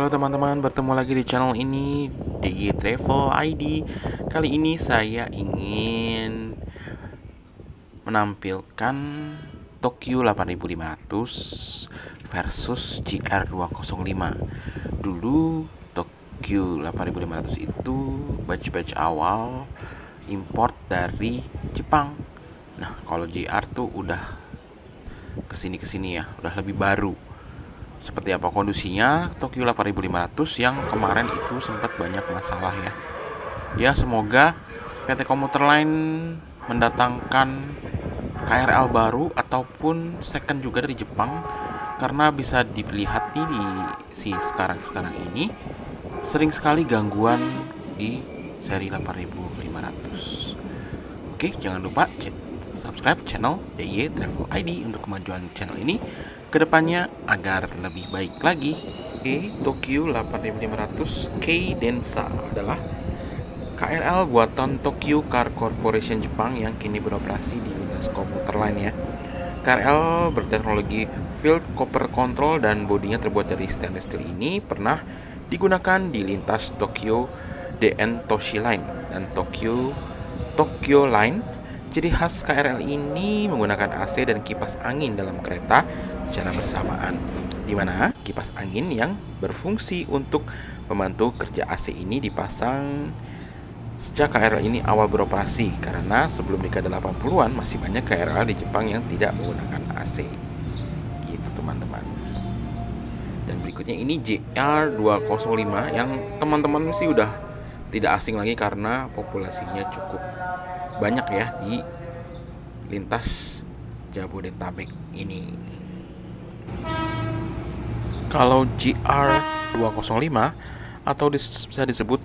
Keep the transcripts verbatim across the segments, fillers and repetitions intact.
Halo teman-teman, bertemu lagi di channel ini D Y Travel I D. Kali ini saya ingin menampilkan Tokyo delapan ribu lima ratus versus G R dua nol lima. Dulu Tokyo delapan ribu lima ratus itu batch-batch awal import dari Jepang. Nah, kalau G R tuh udah kesini-kesini ya, udah lebih baru. Seperti apa kondisinya Tokyo delapan ribu lima ratus yang kemarin itu sempat banyak masalah ya. Ya, semoga P T Komuter Line mendatangkan K R L baru ataupun second juga dari Jepang, karena bisa dilihat nih di si sekarang-sekarang ini sering sekali gangguan di seri delapan ribu lima ratus. Oke, jangan lupa subscribe channel D Y Travel I D untuk kemajuan channel ini kedepannya agar lebih baik lagi. Oke, Tokyo delapan ribu lima ratus Kei Densa adalah K R L buatan Tokyo Car Corporation Jepang yang kini beroperasi di lintas komuter line ya. K R L berteknologi field copper control dan bodinya terbuat dari stainless steel ini pernah digunakan di lintas Tokyo D N Toshi Line dan Tokyo Tokyo Line. Ciri khas K R L ini menggunakan A C dan kipas angin dalam kereta secara bersamaan, di mana kipas angin yang berfungsi untuk membantu kerja A C ini dipasang sejak K R L ini awal beroperasi, karena sebelum dekade delapan puluhan masih banyak K R L di Jepang yang tidak menggunakan A C. Gitu teman-teman. Dan berikutnya ini G R dua nol lima yang teman-teman sih udah tidak asing lagi karena populasinya cukup banyak ya di lintas Jabodetabek ini. Kalau G R dua nol lima atau bisa disebut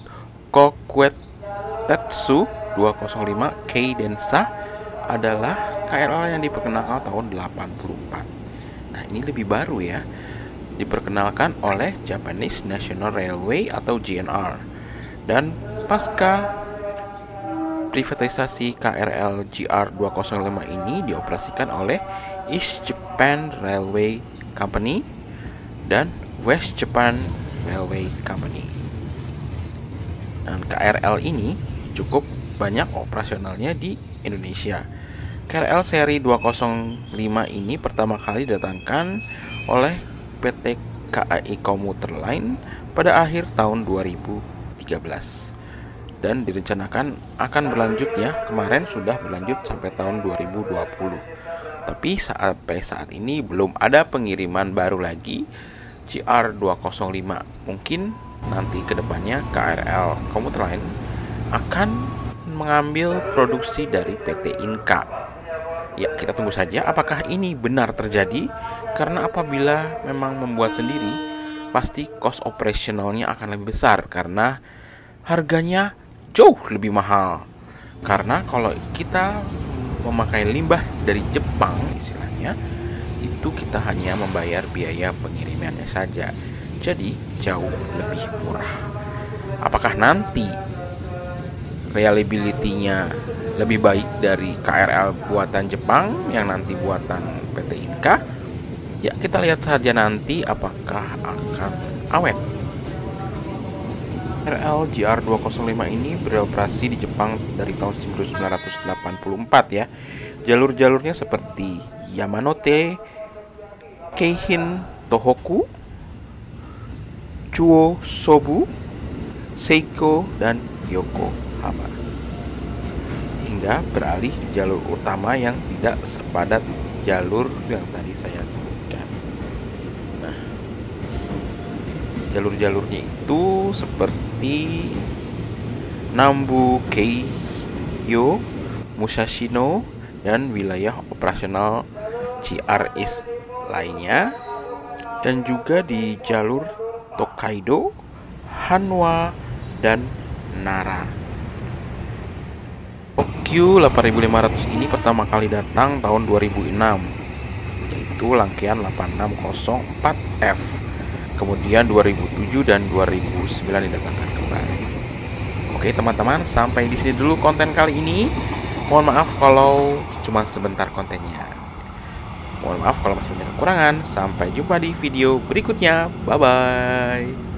Kokuetetsu dua nol lima Kei Densa adalah K R L yang diperkenalkan tahun delapan puluh empat. Nah, ini lebih baru ya. Diperkenalkan oleh Japanese National Railway atau J N R. Dan pasca privatisasi K R L G R dua nol lima ini dioperasikan oleh East Japan Railway Company dan West Japan Railway Company. Dan K R L ini cukup banyak operasionalnya di Indonesia. K R L seri dua nol lima ini pertama kali didatangkan oleh P T K A I Komuter Line pada akhir tahun dua ribu tiga belas. Dan direncanakan akan berlanjut ya, kemarin sudah berlanjut sampai tahun dua ribu dua puluh. Tapi sampai saat ini belum ada pengiriman baru lagi G R dua nol lima. Mungkin nanti kedepannya K R L Komuter Line akan mengambil produksi dari P T Inka. Ya, kita tunggu saja apakah ini benar terjadi, karena apabila memang membuat sendiri pasti cost operationalnya akan lebih besar karena harganya jauh lebih mahal. Karena kalau kita memakai limbah dari Jepang istilahnya, itu kita hanya membayar biaya pengirimannya saja, jadi jauh lebih murah. Apakah nanti reliability-nya lebih baik dari K R L buatan Jepang yang nanti buatan P T Inka? Ya, kita lihat saja nanti apakah akan awet. K R L G R dua nol lima ini beroperasi di Jepang dari tahun seribu sembilan ratus delapan puluh empat ya. Jalur-jalurnya seperti Yamanote, Keihin Tohoku, Chuosobu, Seiko, dan Yokohama. Hingga beralih ke jalur utama yang tidak sepadat jalur yang tadi saya sebutkan. Nah, jalur-jalurnya itu seperti Nambu Keiyo, Musashino, dan wilayah operasional G R East lainnya, dan juga di jalur Tokaido, Hanwa, dan Nara. Tokyo delapan ribu lima ratus ini pertama kali datang tahun dua ribu enam, yaitu rangkaian delapan enam nol empat F. Kemudian dua ribu tujuh dan dua ribu sembilan didatangkan kembali. Oke teman-teman, sampai di sini dulu konten kali ini. Mohon maaf kalau cuma sebentar kontennya. Mohon maaf kalau masih banyak kekurangan. Sampai jumpa di video berikutnya. Bye bye.